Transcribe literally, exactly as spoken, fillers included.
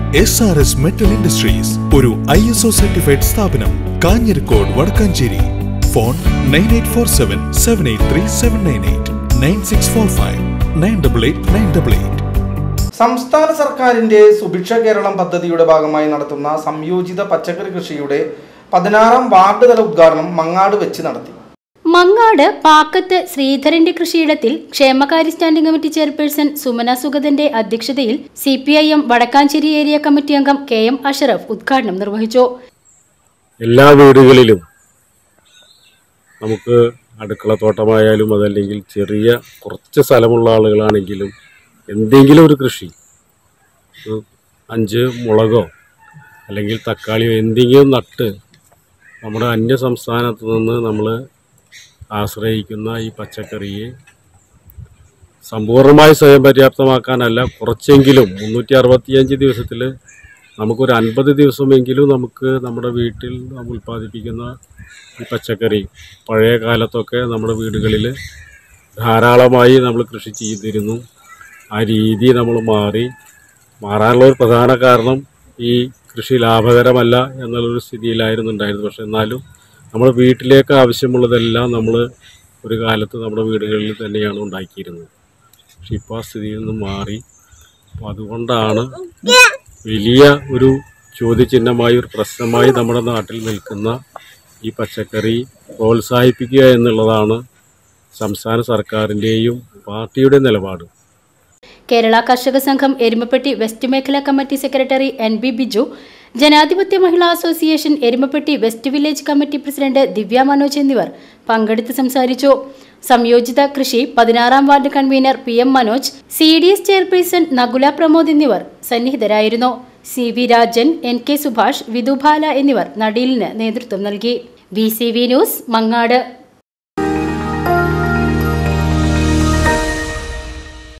S R S metal industries ഒരു I S O certified സ്ഥാപനം. Kanjirakkode, Vadakkanchery. Phone nine eight four seven seven eight three seven nine eight nine six four five nine double eight nine double eight. സംസ്ഥാന സർക്കാരിന്റെ സുഭിക്ഷ കേരളം പദ്ധതിയുടെ ഭാഗമായി നടത്തുന്ന സംയോജിത പച്ചക്കറി കൃഷിയുടെ പതിനാറാം വാർഡ് തല ഉദ്ഘാടനം മങ്ങാട് വെച്ച് നടത്തി. മങ്ങാട് പാക്കത്ത് ശ്രീധരന്റെ കൃഷിയിടത്തിൽ ക്ഷേമകാര്യ സ്റ്റാൻഡിംഗ് കമ്മിറ്റി ചെയർപേഴ്സൺ സുമന സുഗതന്റെ അധ്യക്ഷതയിൽ C P I M Vadakkanchery area committee അംഗം കെ എം അഷറഫ് ഉദ്ഘാടനം നിർവഹിച്ചു. എല്ലാ വീടുകളിലും നമുക്ക് അടുക്കള തോട്ടമായാലും അതല്ലെങ്കിൽ ചെറിയ കുറച്ച് സ്ഥലമുള്ള ആളുകളാണെങ്കിലും എന്തെങ്കിലും ഒരു കൃഷി, അഞ്ച് മുളകോ അല്ലെങ്കിൽ തക്കാളിയോ എന്തെങ്കിലും നട്ട് നമ്മുടെ അന്യ സംസ്ഥാനത്ത് നിന്ന് നമ്മൾ ആശ്രയിക്കുന്ന ഈ പച്ചക്കറിയെ സമ്പൂർണ്ണമായി സ്വയം പര്യാപ്തമാക്കാനല്ല, കുറച്ചെങ്കിലും മുന്നൂറ്റി അറുപത്തിയഞ്ച് ദിവസത്തിൽ നമുക്കൊരു അൻപത് ദിവസമെങ്കിലും നമുക്ക് നമ്മുടെ വീട്ടിൽ നമ്മൾ ഉൽപ്പാദിപ്പിക്കുന്ന ഈ പച്ചക്കറി, പഴയ കാലത്തൊക്കെ നമ്മുടെ വീടുകളിൽ ധാരാളമായി നമ്മൾ കൃഷി ചെയ്തിരുന്നു. ആ രീതി നമ്മൾ മാറി മാറാനുള്ള ഒരു പ്രധാന കാരണം ഈ കൃഷി ലാഭകരമല്ല എന്നുള്ളൊരു സ്ഥിതിയിലായിരുന്നു ഉണ്ടായിരുന്നത്. പക്ഷെ എന്നാലും നമ്മുടെ വീട്ടിലേക്ക് ആവശ്യമുള്ളതെല്ലാം നമ്മൾ ഒരു കാലത്ത് നമ്മുടെ വീടുകളിൽ തന്നെയാണ് ഉണ്ടാക്കിയിരുന്നത്. പക്ഷെ ഇപ്പോൾ ആ സ്ഥിതിയിൽ നിന്ന് മാറി. അപ്പോൾ അതുകൊണ്ടാണ് വലിയ ഒരു ചോദ്യചിഹ്നമായി, ഒരു പ്രശ്നമായി നമ്മുടെ നാട്ടിൽ നിൽക്കുന്ന ഈ പച്ചക്കറി പ്രോത്സാഹിപ്പിക്കുക എന്നുള്ളതാണ് സംസ്ഥാന സർക്കാരിൻ്റെയും പാർട്ടിയുടെ നിലപാട്. കേരള കർഷക സംഘം എരുമപ്പെട്ടി വെസ്റ്റ് മേഖലാ committee secretary N B Biju, Janadhipathya Mahila association Erumapetty west village committee president Divya Manoj എന്നിവർ പങ്കെടുത്ത് സംസാരിച്ചു. സംയോജിത കൃഷി പതിനാറാം ward convener P M Manoj, C D S chairperson Nakula Pramod എന്നിവർ സന്നിഹിതരായിരുന്നു. C V Rajan, N K Subhash, Vidhubala എന്നിവർ നടീലിന് നേതൃത്വം നൽകി. B C V news, Mangad.